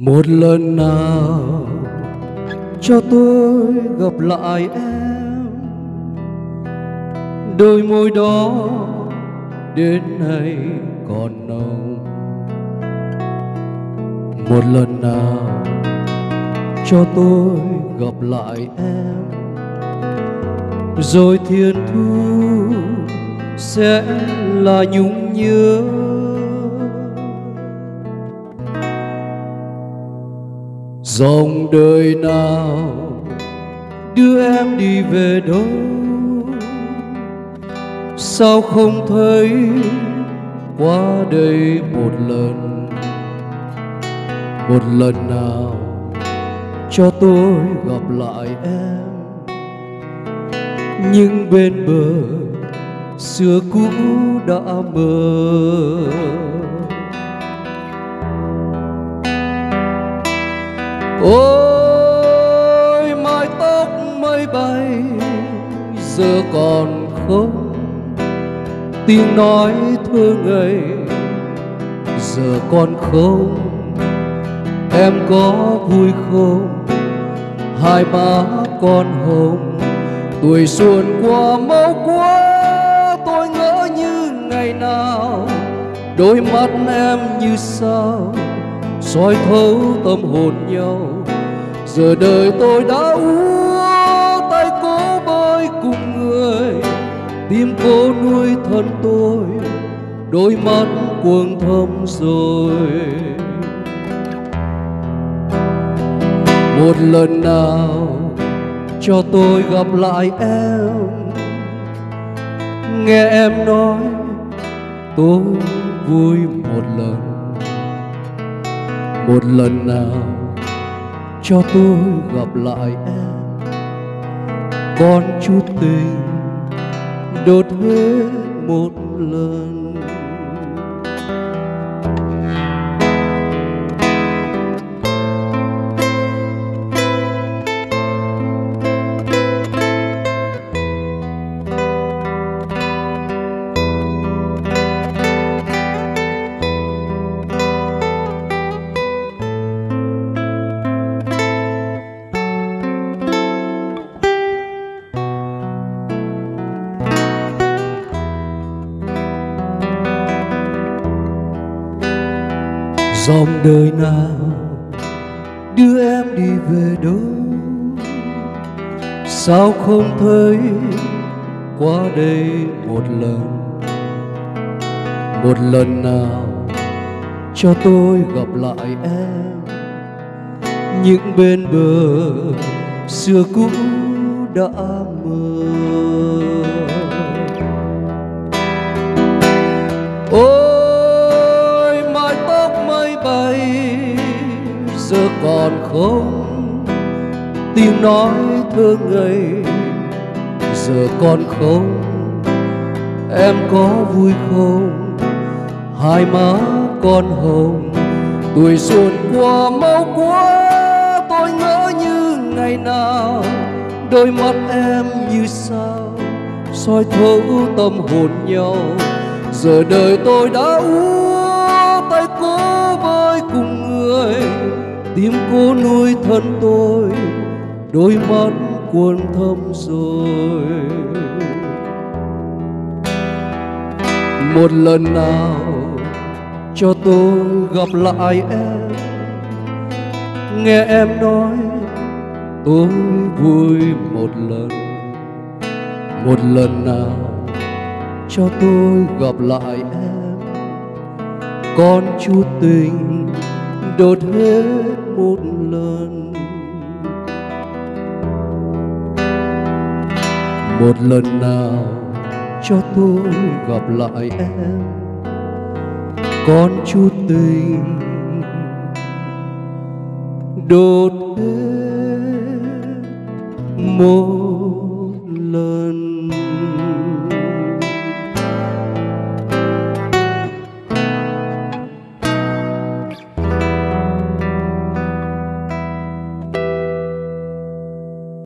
Một lần nào cho tôi gặp lại em, đôi môi đó đến nay còn nồng. Một lần nào cho tôi gặp lại em, rồi thiên thu sẽ là nhung nhớ. Dòng đời nào đưa em đi về đâu, sao không thấy qua đây một lần. Một lần nào cho tôi gặp lại em, nhưng bên bờ xưa cũ đã mờ. Ôi mái tóc mây bay giờ còn không, tiếng nói thơ ngây giờ còn không. Em có vui không, hai má con hồng, tuổi xuân qua mau quá. Tôi ngỡ như ngày nào, đôi mắt em như sao soi thấu tâm hồn nhau. Giờ đời tôi đã úa, tay cố bơi cùng người, tim cố nuôi thân tôi, đôi mắt quầng thâm rồi. Một lần nào cho tôi gặp lại em, nghe em nói tôi vui một lần. Một lần nào cho tôi gặp lại em, còn chút tình đốt hết một lần. Dòng đời nào đưa em đi về đâu, sao không thấy qua đây một lần. Một lần nào cho tôi gặp lại em, những bên bờ xưa cũ đã mờ. Giờ còn không, tiếng nói thơ ngây giờ còn không. Em có vui không, hai má con hồng, tuổi xuân qua mau quá. Tôi ngỡ như ngày nào, đôi mắt em như sao soi thấu tâm hồn nhau. Giờ đời tôi đã úa, tay cố bơi cùng người, tim cố nuôi thân tôi, đôi mắt quầng thâm rồi. Một lần nào cho tôi gặp lại em, nghe em nói tôi vui một lần. Một lần nào cho tôi gặp lại em, còn chút tình đốt hết một lần. Một lần nào cho tôi gặp lại em, còn chút tình đốt hết một